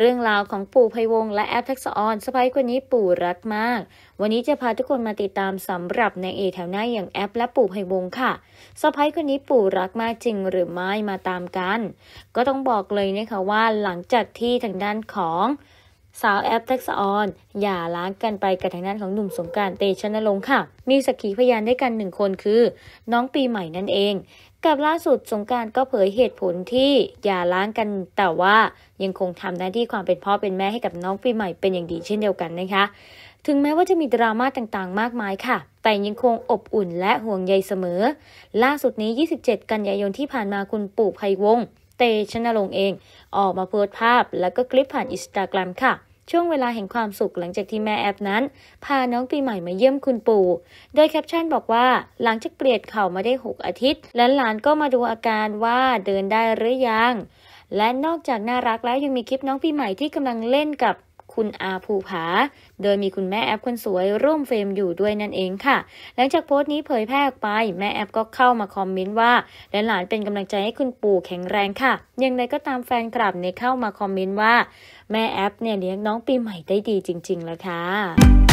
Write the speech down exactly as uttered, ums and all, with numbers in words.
รื่องราวของปู่ไพวงศ์และแอปทักษะออนสะใภ้คนนี้ปู่รักมากวันนี้จะพาทุกคนมาติดตามสำหรับนางเอกแถวหน้าอย่างแอปและปู่ไพวงศ์ค่ะสะใภ้คนนี้ปู่รักมากจริงหรือไม่มาตามกันก็ต้องบอกเลยนะคะว่าหลังจากที่ทางด้านของสาวแอปทักษะออนหย่าร้างกันไปกับทางด้านของหนุ่มสงกรานต์ เตชะณรงค์ค่ะมีสักขีพยานด้วยกันหนึ่งคนคือน้องปีใหม่นั่นเองกับล่าสุดสงกรานต์ก็เผยเหตุผลที่หย่าร้างกันแต่ว่ายังคงทำหน้าที่ความเป็นพ่อเป็นแม่ให้กับน้องปีใหม่เป็นอย่างดีเช่นเดียวกันนะคะถึงแม้ว่าจะมีดราม่าต่างๆมากมายค่ะแต่ยังคงอบอุ่นและห่วงใยเสมอล่าสุดนี้ยี่สิบเจ็ดกันยายนที่ผ่านมาคุณปู่ไพวงศ์เตชะณรงค์เองออกมาโพสต์ภาพแล้วก็คลิปผ่านอินสตาแกรมค่ะช่วงเวลาแห่งความสุขหลังจากที่แม่แอปนั้นพาน้องปีใหม่มาเยี่ยมคุณปู่โดยแคปชั่นบอกว่าหลังจากเปลี่ยนเข่ามาได้หกอาทิตย์และหลานก็มาดูอาการว่าเดินได้หรือยังและนอกจากน่ารักแล้วยังมีคลิปน้องปีใหม่ที่กำลังเล่นกับคุณอาภูผาโดยมีคุณแม่แอปคนสวยร่วมเฟรมอยู่ด้วยนั่นเองค่ะหลังจากโพสต์นี้เผยแพร่ออกไปแม่แอปก็เข้ามาคอมเมนต์ว่าและหลานเป็นกำลังใจให้คุณปู่แข็งแรงค่ะอย่างไรก็ตามแฟนคลับเนี่ยเข้ามาคอมเมนต์ว่าแม่แอปเนี่ยเลี้ยงน้องปีใหม่ได้ดีจริงๆแล้วค่ะ